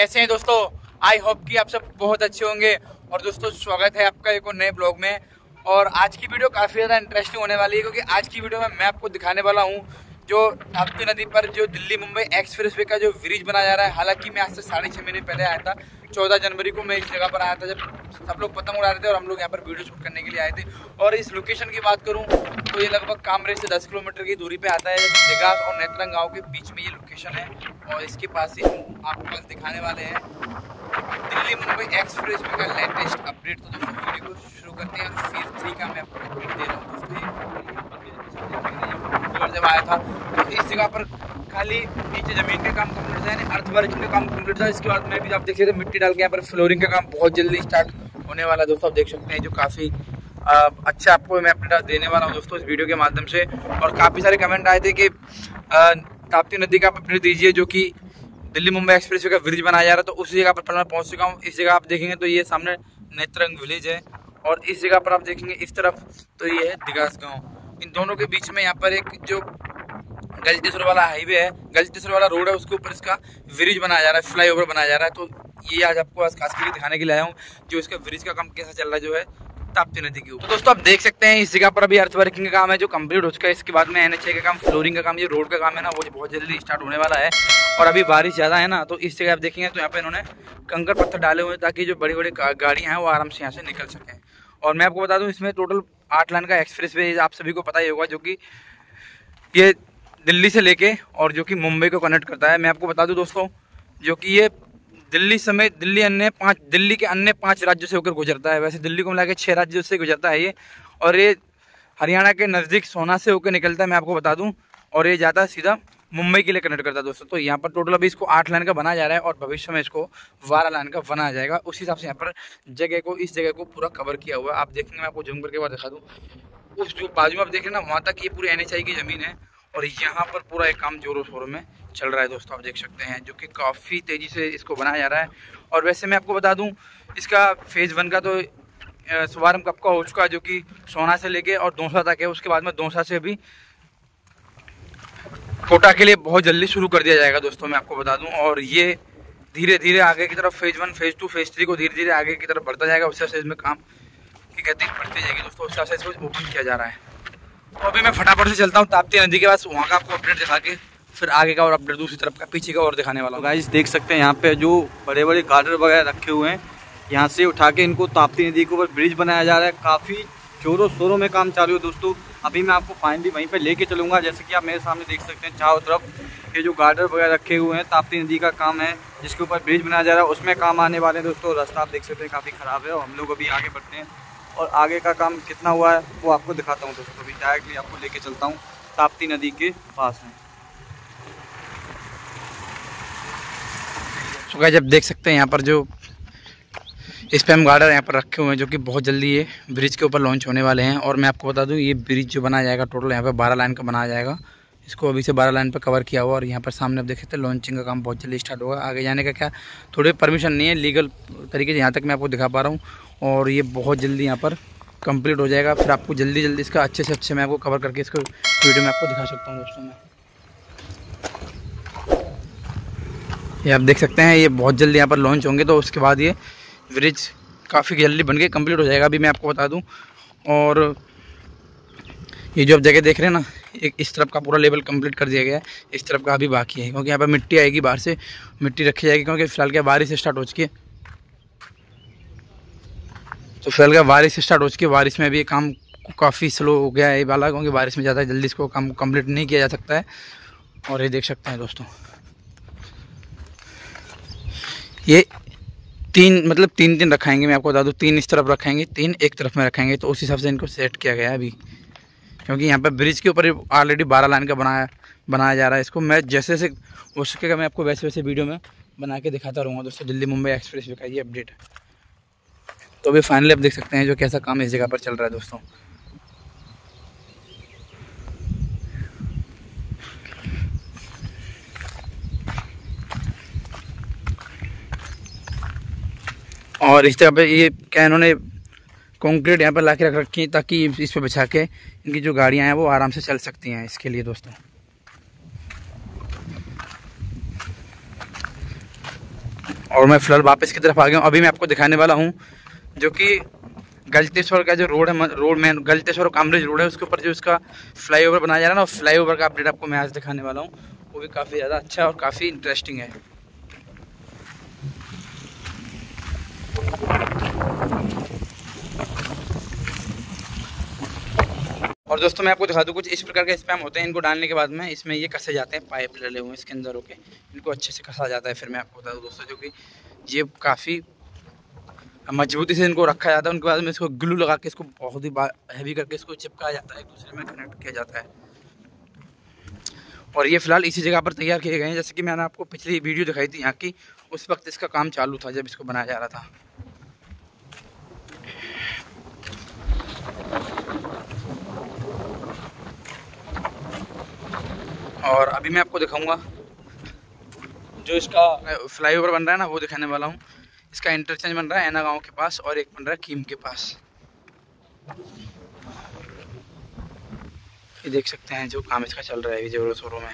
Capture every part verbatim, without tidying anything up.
कैसे हैं दोस्तों? आई होप कि आप सब बहुत अच्छे होंगे। और दोस्तों स्वागत है आपका एक और नए ब्लॉग में। और आज की वीडियो काफ़ी ज़्यादा इंटरेस्टिंग होने वाली है, क्योंकि आज की वीडियो में मैं आपको दिखाने वाला हूँ जो ताप्ती नदी पर जो दिल्ली मुंबई एक्सप्रेस वे का जो ब्रिज बनाया जा रहा है। हालांकि मैं आज से साढ़े छः महीने पहले आया था, चौदह जनवरी को मैं इस जगह पर आया था, जब सब लोग पतंग उड़ा रहे थे और हम लोग यहाँ पर वीडियो शूट करने के लिए आए थे। और इस लोकेशन की बात करूँ तो ये लगभग कामरे से दस किलोमीटर की दूरी पे आता है। देगास और नेत्रंग गाँव के बीच में ये लोकेशन है, और इसके पास ही हम आपको दिखाने वाले हैं दिल्ली मुंबई एक्सप्रेस वे का लेटेस्ट अपडेट। तो दोस्तों वीडियो को शुरू करते हैं। फेज थ्री का मैं आपको अपडेट दे रहा हूँ दोस्तों। जब आया था तो इस जगह पर खाली नीचे जमीन का काम कंप्लीट था, यानी अर्थ वर्क का काम कंप्लीट था। इसके बाद में भी आप देखिए तो मिट्टी डाल के यहाँ पर फ्लोरिंग का काम बहुत जल्दी स्टार्ट होने वाला है। दोस्तों आप देख सकते हैं जो काफ़ी अच्छा आपको मैं अपडेट देने वाला हूँ दोस्तों इस वीडियो के माध्यम से। और काफ़ी सारे कमेंट आए थे कि ताप्ती नदी का अपडेट दीजिए, जो कि दिल्ली मुंबई एक्सप्रेस वे का ब्रिज बनाया जा रहा है। तो उसी जगह पर मैं पहुंच चुका हूं। इस जगह आप देखेंगे तो ये सामने नेत्रंग विलेज है, और इस जगह पर आप देखेंगे इस तरफ तो ये है दिगास गांव। इन दोनों के बीच में यहाँ पर एक जो गलतेश्वर वाला हाईवे है, गलतेश्वर वाला रोड है, उसके ऊपर इसका ब्रिज बनाया जा रहा है, फ्लाईओवर बनाया जा रहा है। तो ये आज आपको आज खास करके दिखाने के लिए आया हूँ जो इसका ब्रिज का काम कैसा चल रहा है जो है ताप्ती नदी के ऊपर। तो दोस्तों आप देख सकते हैं इस जगह पर अभी अर्थ वर्किंग का काम है जो कंप्लीट हो चुका है। इसके बाद में एन एच ए का काम, फ्लोरिंग का काम, ये रोड का काम है ना, वो बहुत जल्दी स्टार्ट होने वाला है। और अभी बारिश ज़्यादा है ना, तो इस जगह आप देखेंगे तो यहाँ पे इन्होंने कंकड़ पत्थर डाले हुए हैं ताकि जो बड़ी बड़ी गाड़ियाँ हैं वो आराम से यहाँ से निकल सकें। और मैं आपको बता दूँ इसमें टोटल आठ लाइन का एक्सप्रेस वे आप सभी को पता ही होगा, जो कि ये दिल्ली से लेके और जो कि मुंबई को कनेक्ट करता है। मैं आपको बता दूँ दोस्तों जो कि ये दिल्ली समेत दिल्ली अन्य पांच दिल्ली के अन्य पांच राज्यों से होकर गुजरता है। वैसे दिल्ली को मिला के छः राज्यों से गुजरता है ये, और ये हरियाणा के नज़दीक सोना से होकर निकलता है, मैं आपको बता दूं। और ये जाता है सीधा मुंबई के लिए कनेक्ट करता है दोस्तों। तो यहाँ पर टोटल अभी इसको आठ लाइन का बनाया जा रहा है, और भविष्य में इसको बारह लाइन का बनाया जाएगा। उस हिसाब से यहाँ पर जगह को इस जगह को पूरा कवर किया हुआ है। आप देखेंगे, मैं आपको जूम करके बाद दिखा दूँ, उस जो बाजू में आप देख रहे हैं ना, वहाँ तक ये पूरी एन एच आई की ज़मीन है, और यहाँ पर पूरा एक काम जोरों शोरों में चल रहा है दोस्तों। आप देख सकते हैं जो कि काफ़ी तेज़ी से इसको बनाया जा रहा है। और वैसे मैं आपको बता दूं इसका फेज़ वन का तो शुभारंभ कब का हो चुका है, जो कि सोना से लेके और दौसा तक है। उसके बाद में दौसा से भी कोटा के लिए बहुत जल्दी शुरू कर दिया जाएगा दोस्तों, मैं आपको बता दूं। और ये धीरे धीरे आगे की तरफ phase one, phase two, phase three को धीरे धीरे आगे की तरफ बढ़ता जाएगा। उससे इसमें काम की गति बढ़ती जाएगी दोस्तों, उस हिसाब से इसको ओपन किया जा रहा है। तो अभी मैं फटाफट से चलता हूँ ताप्ती नदी के पास, वहाँ का आपको अपडेट दिखा के फिर आगे का और अपडेट दूसरी तरफ का, पीछे का और दिखाने वाला हूँ। गाइस देख सकते हैं यहाँ पे जो बड़े बड़े गार्डर वगैरह रखे हुए हैं, यहाँ से उठा के इनको ताप्ती नदी के ऊपर ब्रिज बनाया जा रहा है। काफ़ी जोरों शोरों में काम चालू है दोस्तों। अभी मैं आपको फाइनली वहीं पे लेके चलूँगा। जैसे कि आप मेरे सामने देख सकते हैं चारों तरफ ये जो गार्डर वगैरह रखे हुए हैं, ताप्ती नदी का काम है जिसके ऊपर ब्रिज बनाया जा रहा है, उसमें काम आने वाले हैं दोस्तों। रास्ता आप देख सकते हैं काफ़ी ख़राब है, और हम लोग अभी आगे बढ़ते हैं और आगे का काम कितना हुआ है वो आपको दिखाता हूँ दोस्तों। अभी डायरेक्टली आपको लेके चलता हूँ ताप्ती नदी के पास में। तो गाइस आप देख सकते हैं यहाँ पर जो स्पैम गार्डर यहाँ पर रखे हुए हैं, जो कि बहुत जल्दी ये ब्रिज के ऊपर लॉन्च होने वाले हैं। और मैं आपको बता दूँ ये ब्रिज जो बनाया जाएगा टोटल यहाँ पर बारह लाइन का बनाया जाएगा। इसको अभी से बारह लाइन पर कवर किया हुआ, और यहाँ पर सामने आप देख सकते हैं लॉन्चिंग का काम बहुत जल्दी स्टार्ट होगा। आगे जाने का क्या थोड़ी परमिशन नहीं है, लीगल तरीके से यहाँ तक मैं आपको दिखा पा रहा हूँ। और ये बहुत जल्दी यहाँ पर कंप्लीट हो जाएगा। फिर आपको जल्दी जल्दी इसका अच्छे से अच्छे मैं आपको कवर करके इसको वीडियो में आपको दिखा सकता हूँ दोस्तों। मैं ये आप देख सकते हैं ये बहुत जल्दी यहाँ पर लॉन्च होंगे, तो उसके बाद ये ब्रिज काफ़ी जल्दी बन के कम्प्लीट हो जाएगा। अभी मैं आपको बता दूँ, और ये जो आप जगह देख रहे हैं ना, एक इस तरफ का पूरा लेवल कंप्लीट कर दिया गया है, इस तरफ का अभी बाकी है, क्योंकि यहाँ पर मिट्टी आएगी, बाहर से मिट्टी रखी जाएगी, क्योंकि फिलहाल क्या बारिश स्टार्ट हो चुकी है। तो फिलहाल क्या बारिश स्टार्ट हो चुकी है, बारिश में भी काम काफ़ी स्लो हो गया है ये वाला, क्योंकि बारिश में ज़्यादा जल्दी इसको काम कंप्लीट नहीं किया जा सकता है। और ये देख सकते हैं दोस्तों, ये तीन मतलब तीन तीन रखाएंगे, मैं आपको बता दूँ, तीन इस तरफ रखाएंगे, तीन एक तरफ में रखाएंगे। तो उस हिसाब से इनको सेट किया गया है अभी, क्योंकि यहाँ पर ब्रिज के ऊपर ऑलरेडी बारह लाइन का बनाया बनाया जा रहा है। इसको मैं जैसे जैसे हो सकेगा मैं आपको वैसे वैसे वीडियो में बना के दिखाता रहूँगा दोस्तों। दिल्ली मुंबई एक्सप्रेस वे का ये अपडेट है। तो अभी फाइनली आप देख सकते हैं जो कैसा काम इस जगह पर चल रहा है दोस्तों। और इस जगह पे ये क्या इन्होंने कंक्रीट यहाँ पर ला के रख रखी है, ताकि इस पे बिछा के इनकी जो गाड़ियाँ हैं वो आराम से चल सकती हैं, इसके लिए दोस्तों। और मैं फिलहाल वापस की तरफ आ गया हूँ। अभी मैं आपको दिखाने वाला हूँ जो कि गलतेश्वर का जो रोड है, रोड में गलतेश्वर कामरेज रोड है, उसके ऊपर जो इसका फ्लाईओवर बनाया जा रहा है ना, फ्लाईओवर का अपडेट आपको मैं आज दिखाने वाला हूँ। वो भी काफ़ी ज़्यादा अच्छा और काफ़ी इंटरेस्टिंग है। और दोस्तों मैं आपको दिखा दूँ, कुछ इस प्रकार के स्पैम होते हैं। इनको डालने के बाद में इसमें ये कसे जाते हैं, पाइप डले हुए हैं इसके अंदर होके, इनको अच्छे से कसा जाता है। फिर मैं आपको बता दूँ दोस्तों, जो कि ये काफ़ी मजबूती से इनको रखा जाता है। उनके बाद में इसको ग्लू लगा के इसको बहुत ही हैवी करके इसको चिपकाया जाता है, एक दूसरे में कनेक्ट किया जाता है। और ये फिलहाल इसी जगह पर तैयार किए गए हैं, जैसे कि मैंने आपको पिछली वीडियो दिखाई थी यहाँ की, उस वक्त इसका काम चालू था जब इसको बनाया जा रहा था। और अभी मैं आपको दिखाऊंगा जो इसका फ्लाईओवर बन रहा है ना, वो दिखाने वाला हूँ। इसका इंटरचेंज बन रहा है ऐना गांव के पास और एक बन रहा है कीम के पास। ये देख सकते हैं जो काम इसका चल रहा है जोरों शोरों में।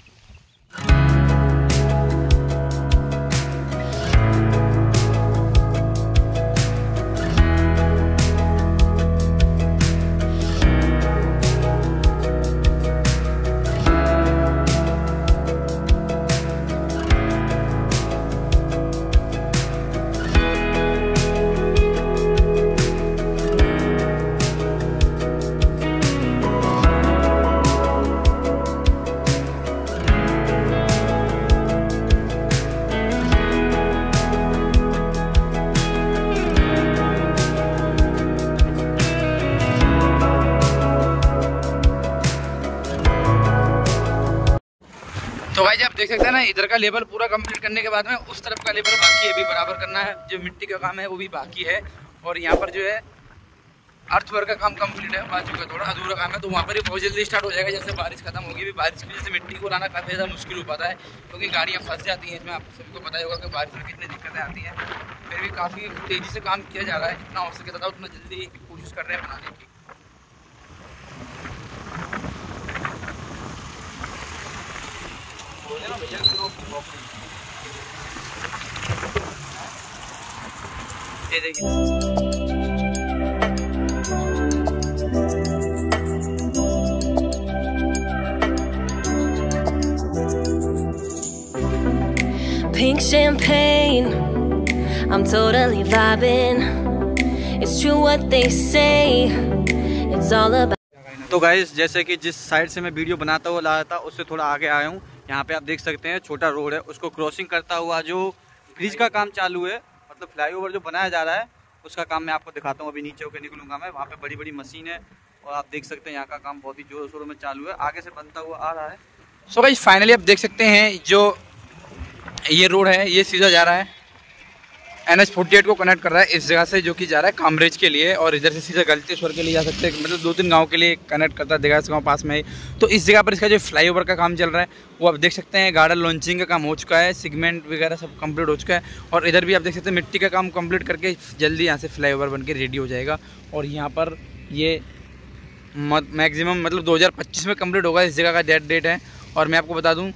तो भाई आप देख सकते हैं ना, इधर का लेवल पूरा कंप्लीट करने के बाद में उस तरफ का लेवल बाकी है, अभी बराबर करना है। जो मिट्टी का काम है वो भी बाकी है। और यहाँ पर जो है अर्थवर्क का काम कंप्लीट है, बाजू का थोड़ा अधूरा काम है, तो वहाँ पर ही बहुत जल्दी स्टार्ट हो जाएगा। जैसे बारिश खत्म होगी, भी बारिश की वजह से मिट्टी को लाना काफ़ी ज़्यादा मुश्किल हो पाता है, क्योंकि गाड़ियाँ फंस जाती हैं इसमें। आप सभी को पता ही होगा कि बारिश में कितनी दिक्कतें आती हैं। फिर भी काफ़ी तेज़ी से काम किया जा रहा है, जितना हो सके था उतना जल्दी कोशिश कर रहे हैं बनाने की। ये देखिए pink champagne, I'm totally vibing. It's true what they say, it's all about. तो गाइस जैसे कि जिस साइड से मैं वीडियो बनाता हुआ ला रहा था, उससे थोड़ा आगे आया हूँ। यहाँ पे आप देख सकते हैं छोटा रोड है, उसको क्रॉसिंग करता हुआ जो ब्रिज का काम चालू है, मतलब फ्लाईओवर जो बनाया जा रहा है, उसका काम मैं आपको दिखाता हूँ। अभी नीचे होकर निकलूंगा मैं, वहाँ पे बड़ी बड़ी मशीन है और आप देख सकते हैं यहाँ का काम बहुत ही जोरों शोरों में चालू है, आगे से बनता हुआ आ रहा है। सो गाइस फाइनली आप देख सकते हैं जो ये रोड है, ये सीधा जा रहा है एन एच फोर्टी एट को कनेक्ट कर रहा है इस जगह से, जो कि जा रहा है कामरेज के लिए, और इधर से सीधा गलतेश्वर के लिए जा सकते हैं। मतलब दो तीन गांव के लिए कनेक्ट करता है, दिगास गांव पास में ही। तो इस जगह पर इसका जो फ्लाईओवर का काम चल रहा है वो आप देख सकते हैं। गार्डन लॉन्चिंग का काम हो चुका है, सेगमेंट वगैरह सब कंप्लीट हो चुका है, और इधर भी आप देख सकते हैं मिट्टी का काम कंप्लीट करके जल्दी यहाँ से फ्लाईओवर बन के रेडी हो जाएगा। और यहाँ पर ये मैक्सिमम मतलब दो हज़ार पच्चीस में कंप्लीट होगा, इस जगह का डेट डेट है। और मैं आपको बता दूँ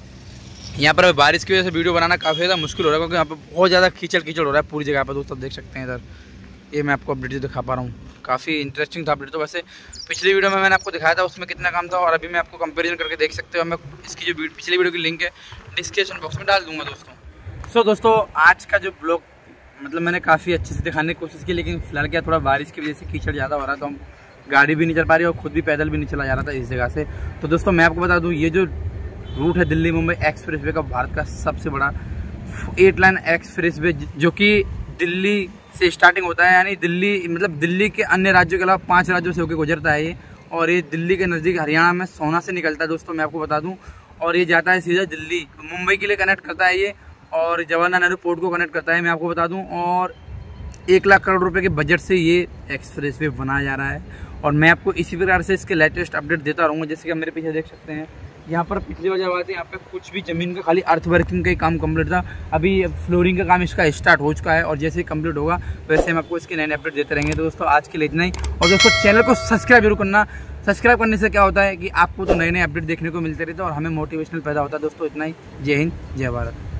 यहाँ पर बारिश की वजह से वीडियो बनाना काफ़ी ज़्यादा मुश्किल हो रहा है, क्योंकि यहाँ पर बहुत ज़्यादा कीचड़ कीचड़ हो रहा है पूरी जगह पर। दोस्तों देख सकते हैं इधर, ये मैं आपको अपडेट दिखा पा रहा हूँ। काफ़ी इंटरेस्टिंग था अपडेट। तो वैसे पिछली वीडियो में मैंने आपको दिखाया था उसमें कितना काम था, और अभी मैं आपको कंपेरिजन करके देख सकते हो। मैं इसकी जो पिछली वीडियो की लिंक है डिस्क्रिप्शन बॉक्स में डाल दूँगा दोस्तों। सो दोस्तों आज का जो ब्लॉग मतलब मैंने काफ़ी अच्छे से दिखाने की कोशिश की, लेकिन फिलहाल क्या थोड़ा बारिश की वजह से कीचड़ ज़्यादा हो रहा है, तो हम गाड़ी भी नहीं चल पा रही और खुद भी पैदल भी नहीं चला जा रहा था इस जगह से। तो दोस्तों मैं आपको बता दूँ, ये जो रूट है दिल्ली मुंबई एक्सप्रेसवे का, भारत का सबसे बड़ा एट लाइन एक्सप्रेसवे, जो कि दिल्ली से स्टार्टिंग होता है, यानी दिल्ली मतलब दिल्ली के अन्य राज्यों के अलावा पांच राज्यों से होकर गुजरता है ये। और ये दिल्ली के नज़दीक हरियाणा में सोना से निकलता है दोस्तों, मैं आपको बता दूं। और ये जाता है सीधा दिल्ली मुंबई के लिए कनेक्ट करता है ये, और जवाहरलाल नेहरू पोर्ट को कनेक्ट करता है, मैं आपको बता दूँ। और एक लाख करोड़ रुपये के बजट से ये एक्सप्रेसवे बनाया जा रहा है, और मैं आपको इसी प्रकार से इसके लेटेस्ट अपडेट देता रहूँगा। जैसे कि आप मेरे पीछे देख सकते हैं, यहाँ पर पिछली बार जब आते हैं यहाँ पे कुछ भी ज़मीन का खाली अर्थ वर्किंग का ही काम कंप्लीट था। अभी फ्लोरिंग का काम इसका स्टार्ट हो चुका है, और जैसे ही कंप्लीट होगा वैसे हम आपको इसके नए नए अपडेट देते रहेंगे। तो दोस्तों आज के लिए इतना ही, और दोस्तों चैनल को सब्सक्राइब जरूर करना। सब्सक्राइब करने से क्या होता है कि आपको तो नए नए अपडेट देखने को मिलते रहते हैं और हमें मोटिवेशनल पैदा होता है। दोस्तों इतना ही, जय हिंद जय भारत।